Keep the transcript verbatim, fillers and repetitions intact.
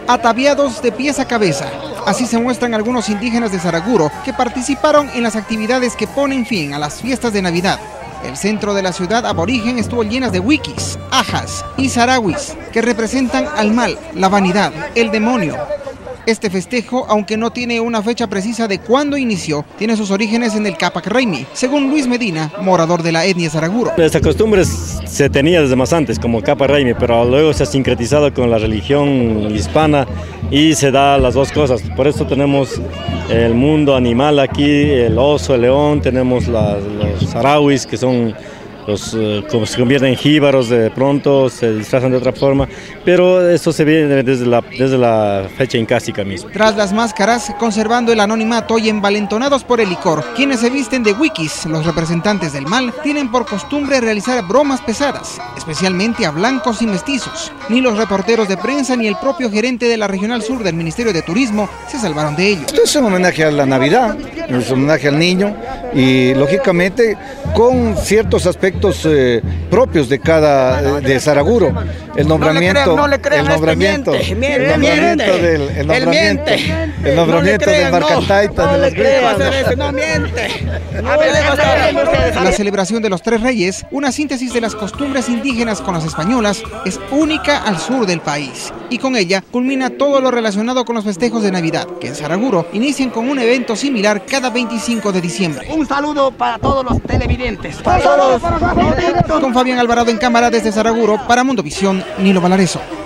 ataviados de pies a cabeza. Así se muestran algunos indígenas de Saraguro que participaron en las actividades que ponen fin a las fiestas de Navidad. El centro de la ciudad aborigen estuvo llenas de wikis, ajas y sarawis, que representan al mal, la vanidad, el demonio. Este festejo, aunque no tiene una fecha precisa de cuándo inició, tiene sus orígenes en el Capac Raimi, según Luis Medina, morador de la etnia Saraguro. Esta costumbre se tenía desde más antes, como Capac Raimi, pero luego se ha sincretizado con la religión hispana y se da las dos cosas. Por eso tenemos el mundo animal aquí, el oso, el león, tenemos la, los sarawis, que son los, eh, como se convierten en jíbaros de pronto, se disfrazan de otra forma, pero eso se viene desde la, desde la fecha incásica misma. Tras las máscaras, conservando el anonimato y envalentonados por el licor, quienes se visten de wikis, los representantes del mal, tienen por costumbre realizar bromas pesadas, especialmente a blancos y mestizos. Ni los reporteros de prensa ni el propio gerente de la Regional Sur del Ministerio de Turismo se salvaron de ello. Esto es un homenaje a la Navidad, es un homenaje al niño y lógicamente con ciertos aspectos Eh, propios de cada de Saraguro. El nombramiento, no le crean, no le crean, el nombramiento, este miente, el nombramiento miente, del el nombramiento, el nombramiento no del Marcantaita no, de no las Gripas. No miente. La celebración de los Tres Reyes, una síntesis de las costumbres indígenas con las españolas, es única al sur del país. Y con ella culmina todo lo relacionado con los festejos de Navidad, que en Saraguro inician con un evento similar cada veinticinco de diciembre. Un saludo para todos los televidentes. Para todos. Con Fabián Alvarado en cámara desde Saraguro, para Mundovisión, Nilo Valareso.